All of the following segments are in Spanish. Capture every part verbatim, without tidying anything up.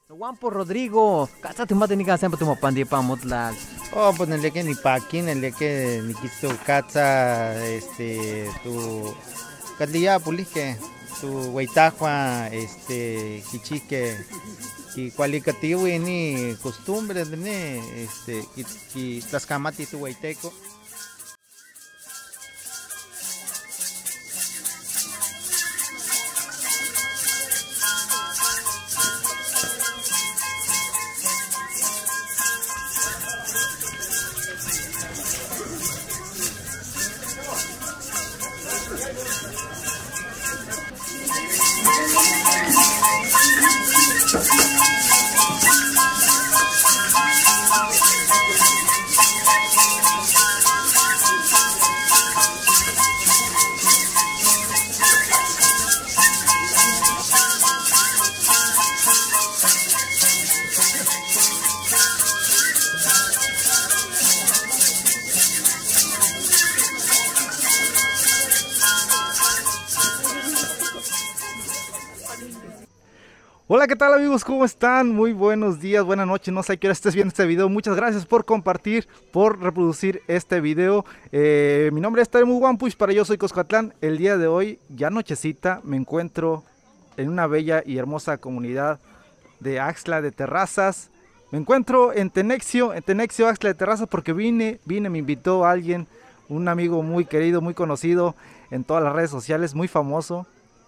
Guampo Rodrigo, casa tu mate ni casa siempre tu mapandi pa motlal. Oh, pues en el que ni paquín, en el que ni quisto caza, este, tu caldilla pulisque, tu huitajua, este, quichique, y cualicativo y ni costumbre, ne, este, y las camati tu huiteco. Hola, ¿qué tal amigos? ¿Cómo están? Muy buenos días, buenas noches, no sé a qué hora estés viendo este video. Muchas gracias por compartir, por reproducir este video. eh, Mi nombre es Taremu Wampush, para yo soy Coscatlán. El día de hoy, ya nochecita, me encuentro en una bella y hermosa comunidad de Axtla de Terrazas. Me encuentro en Tenexio, en Tenexio, Axtla de Terrazas, porque vine, vine, me invitó alguien, un amigo muy querido, muy conocido en todas las redes sociales, muy famoso.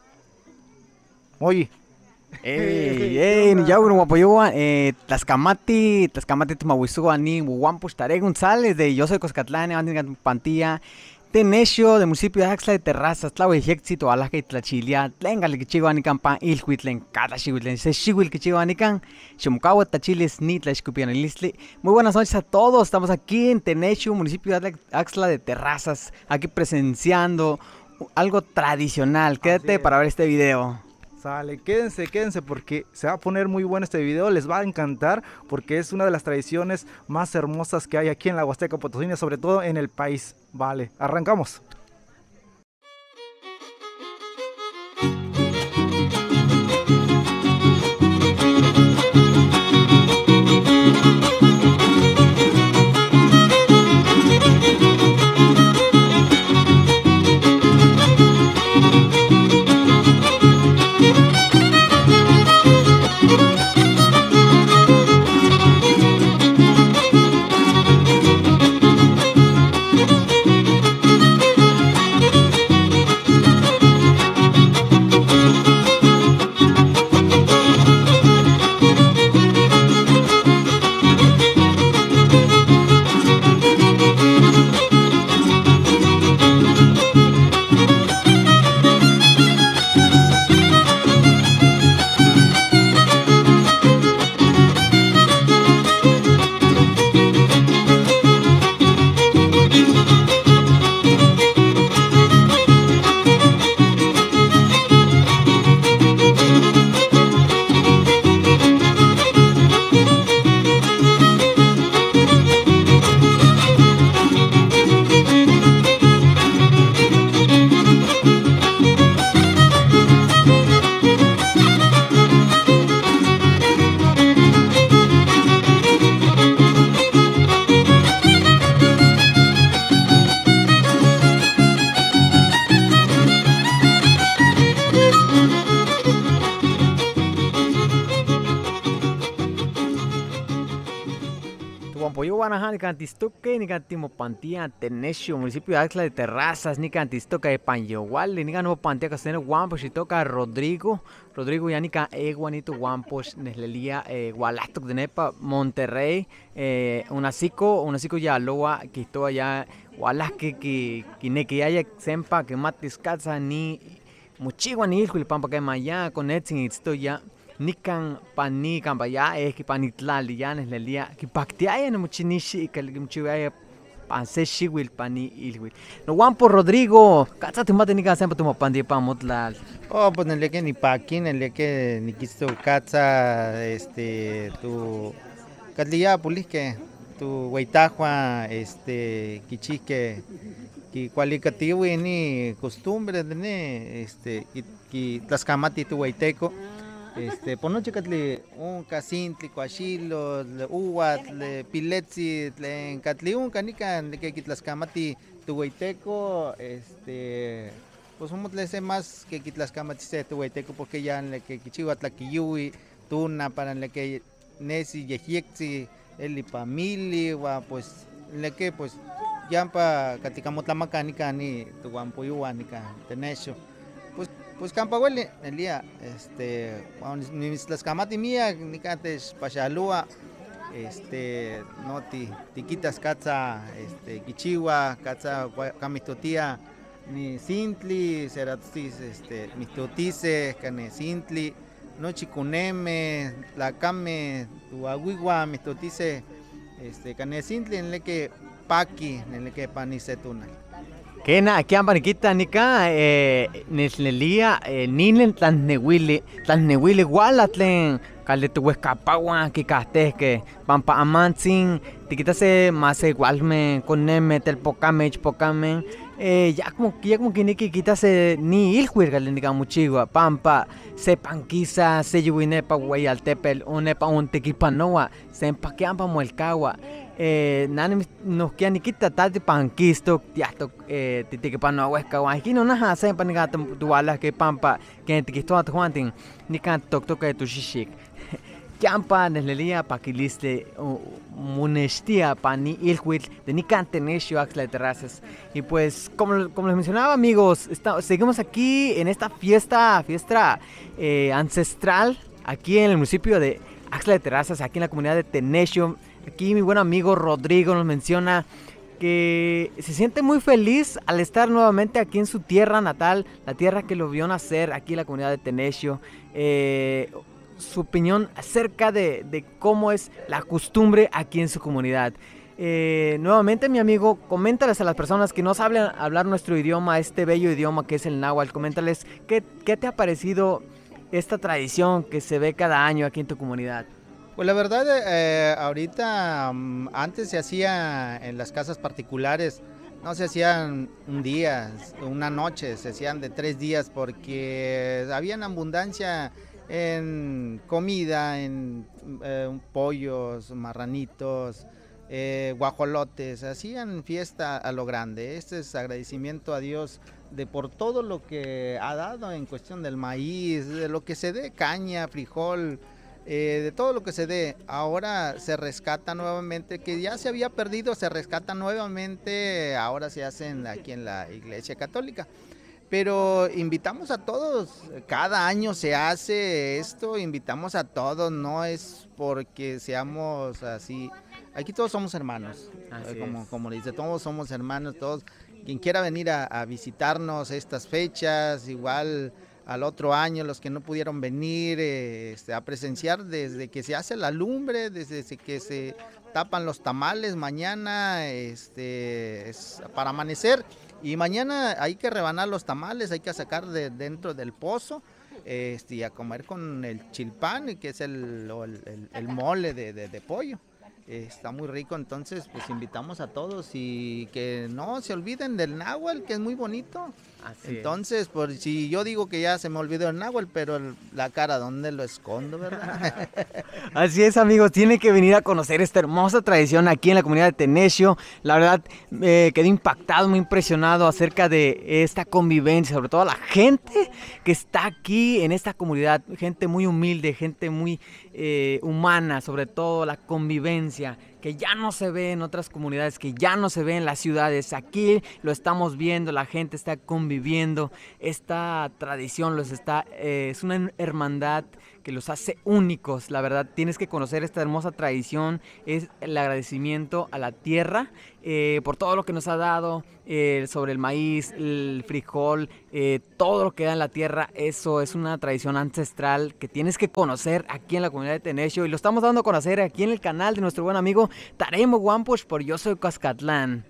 Oye. Ey, ey, ni ya uno guapo yo, eh, Tlaxcamati, Tlaxcamati Tumahuizúa, ni Guampus Tare González, de Yo Soy Coscatlán, Andigan Pantilla, Tenecio, del municipio de Axtla de Terrazas, Tlaue Jexito, Alaja y Tlachilia, Tlengale que chigo anican pan, Ilhuitlen, Cada Chihuitlen, Se Chihuil que chigo anican, Chumucawa, Tachiles, ni Tlaxcupian y Lisli. Muy buenas noches a todos, estamos aquí en Tenecio, municipio de Axtla de Terrazas, aquí presenciando algo tradicional. Quédate para ver este video. Sale, quédense, quédense porque se va a poner muy bueno este video, les va a encantar porque es una de las tradiciones más hermosas que hay aquí en la Huasteca Potosina, sobre todo en el país. Vale, arrancamos. Guampoyo Guanaja, ni Cantistoque, ni Cantimopantia, Tenecio, municipio de Axtla de Terrazas, ni Cantistoca de Panyogual, ni Gano Pantia Casteno Guampos, y toca Rodrigo, Rodrigo Yanica, Eguanito Guampos, Neslelia, Gualato de Nepa, Monterrey, eh, Unacico, Unacico Yaloa, que esto allá, Gualasque, que que que haya Sempa, que Matis Casa, ni Muchigua, ni Ilhuil Pampa, que Maya, con Etzin, esto ya. Nikan pani kambaya es que panitlali ya es el día que pactiaya no muchinishi que el muchiaya panse shiwil pani ilwil no Guampo Rodrigo casa tu mate ni casa siempre tu mapandi pa motlal. Oh, pues en el que ni paquín, en el que ni quisto caza, este, tu caldilla pulisque, tu huitajua, este, quichique, y cualicativo y ni costumbre, ne, este, y las camati tu huiteco. este, ponoche catli, un casintli, cuachilo, uwat, piletzi, en catli un canica, que quitlascamati, tuhueiteco, este, pues somos le más que quitlascamati se tuhueiteco, porque ya en le que kichiwa tlaquiyui, tuna, para en le que nesi, yejixi, el pamili, pues, le que, pues, yampa caticamotlamacánica ni tuhuampuyuanica, tenecho. Pues, pues campahueli, el día, este, mis las camati mía, ni cantes pachalúa, este, no ti, tiquitas catza, este, quichigua, catza, camistotía, ni sintli, ceratis, este, mistotice, cane sintli, no chicuneme, la came, tu aguigua, mistotice, este, cane sintli, en le que paqui, en le que panisetuna. Kena aquí ambaniquita nica eh neslelia eh nilen tan nehuili tan nehuili gualatlen calde tu huescapagua que castes pampa amantzin tiquita se más igualme con neme tel pocame pocame eh ya como ya como que ni quita se ni il juergal ni muchigua pampa se panquiza se yuinepa guayaltepel unepa un tequipanoa se empaquean muelcagua. Eh, nani nos queda ni quita tati panquisto tiasto eh titi que pano huesca aquí no naja se panigato dualas que pampa que tiquisto a juantin ni can tok tok tu shishik campa neslelia paquiliste monestia pani ilhuit de ni can tenesio axla terrazas y pues como como les mencionaba amigos está, seguimos aquí en esta fiesta fiesta eh, ancestral aquí en el municipio de Axla de Terrazas, aquí en la comunidad de Tenesio. Aquí mi buen amigo Rodrigo nos menciona que se siente muy feliz al estar nuevamente aquí en su tierra natal, la tierra que lo vio nacer, aquí en la comunidad de Tenesio. Eh, su opinión acerca de, de cómo es la costumbre aquí en su comunidad. Eh, nuevamente mi amigo, coméntales a las personas que no saben hablar nuestro idioma, este bello idioma que es el náhuatl, coméntales qué, qué te ha parecido esta tradición que se ve cada año aquí en tu comunidad. Pues la verdad, eh, ahorita um, antes se hacía en las casas particulares, no se hacían un día, una noche, se hacían de tres días porque había abundancia en comida, en eh, pollos, marranitos, eh, guajolotes, hacían fiesta a lo grande. Este es agradecimiento a Dios de por todo lo que ha dado en cuestión del maíz, de lo que se dé, caña, frijol, eh, de todo lo que se dé. Ahora se rescata nuevamente, que ya se había perdido, se rescata nuevamente, ahora se hacen aquí en la Iglesia Católica. Pero invitamos a todos, cada año se hace esto, invitamos a todos, no es porque seamos así, aquí todos somos hermanos, como, como dice, todos somos hermanos, todos. Quien quiera venir a, a visitarnos estas fechas, igual al otro año, los que no pudieron venir eh, este, a presenciar desde que se hace la lumbre, desde que se tapan los tamales, mañana este, es para amanecer, y mañana hay que rebanar los tamales, hay que sacar de dentro del pozo, este, y a comer con el chilpán, que es el, el, el mole de, de, de pollo. Está muy rico, entonces pues invitamos a todos y que no se olviden del náhuatl, que es muy bonito. Así entonces, es. Por si yo digo que ya se me olvidó el náhuatl, pero el, la cara, ¿dónde lo escondo, verdad? Así es, amigos, tienen que venir a conocer esta hermosa tradición aquí en la comunidad de Tenesio. La verdad, eh, quedé impactado, muy impresionado acerca de esta convivencia, sobre todo la gente que está aquí en esta comunidad, gente muy humilde, gente muy eh, humana, sobre todo la convivencia, que ya no se ve en otras comunidades, que ya no se ve en las ciudades. Aquí lo estamos viendo, la gente está conviviendo, esta tradición los está, eh, es una hermandad que los hace únicos. La verdad, tienes que conocer esta hermosa tradición, es el agradecimiento a la tierra eh, por todo lo que nos ha dado, eh, sobre el maíz, el frijol, eh, todo lo que da en la tierra. Eso es una tradición ancestral que tienes que conocer aquí en la comunidad de Tenesio, y lo estamos dando a conocer aquí en el canal de nuestro buen amigo Taremo Guampoch por Yo Soy Cascatlán.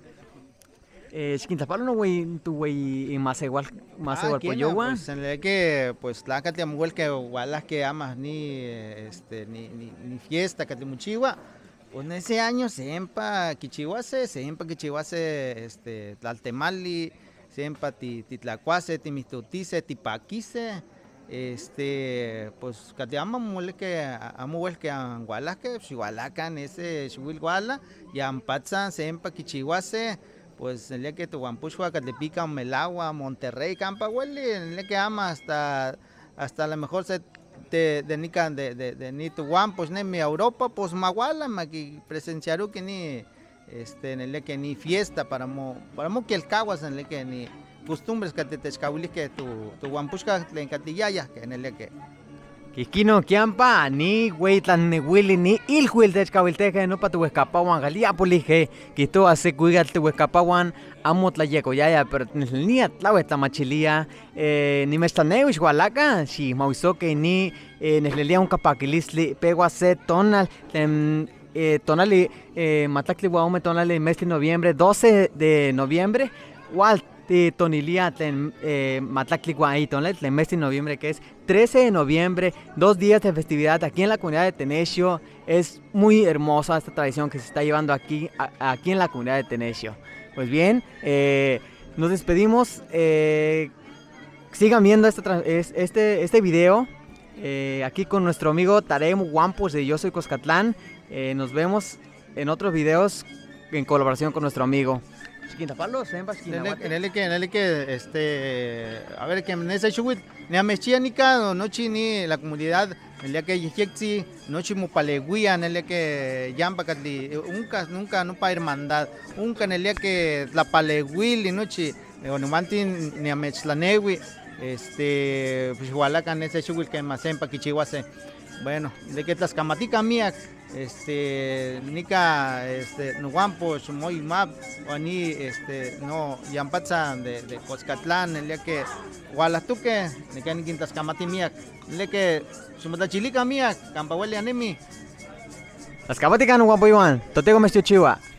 Eh, Chiquintapalo no güey, tu güey más igual, más igual por yo, pues en el que pues la catiamuel que igual las que amas ni este ni ni, ni fiesta catimuchigua, pues en ese año siempre quichihuase, siempre quichihuase este tlaltemali, siempre ti titlacuase, timistutice, tipaquise, este, pues, Katiama mole que amuel que anguala que Chihualacan ese Chihuilguala y Ampatza sempa Kichihuase, pues el día que tu Guampuchua que te pica un melagua, Monterrey, Campa huele, el día que ama hasta hasta a lo mejor se de de nica de de de ni tu Guampus ni mi Europa, pues maguala maki presenciaru que ni este en el día que ni fiesta para mo para mo que el caguas en el día que ni costumbres que te tescahuili que tu tu Guampuchca le encatillaya que en el día que Kikino Kiampa, ni Huitlan ni Willy ni Ilhuil de Chcahuilteje, no pa tu escapawan, Galiapulige, Quito hace cuiga tu escapawan, Amot la yeco ya, pero ni atlawe tamachilia, ni mestaneuis Hualaca, si mauisoque ni neslelia un capaquilisli, pego a set tonal, tonali, matacli guaume tonali mes de noviembre, doce de noviembre, Walt. Tonilia ten eh, Matlaclicuaí, el mes de noviembre, que es trece de noviembre, dos días de festividad aquí en la comunidad de Tenesio. Es muy hermosa esta tradición que se está llevando aquí, a, aquí en la comunidad de Tenesio. Pues bien, eh, nos despedimos. Eh, sigan viendo este, este, este video eh, aquí con nuestro amigo Taremu Guampus de Yo Soy Coscatlán. Eh, nos vemos en otros videos en colaboración con nuestro amigo. En el que, en el que, este, a ver, que en ese chuit, ni a Mechianica, no ni la comunidad, el día que Yexi, no chimupalegüía, en el que Yamba Catli, nunca, nunca, no para hermandad, nunca en el día que la palegüil, no chi, ni mantin, ni a Mechlanewi, este, pues igual en ese chuit que más en Paquichihuase. Bueno, de que las camaticas mías, este, nica, este, no guampos, muy map, o ni, este, no, yampatza de, de Coscatlán, el día que, Gualatuque, ni que ni quintas camati mías, el día que, sumata chilica mía, campahuele anemi. Las camaticas no guampo igual, totego me chihuahua.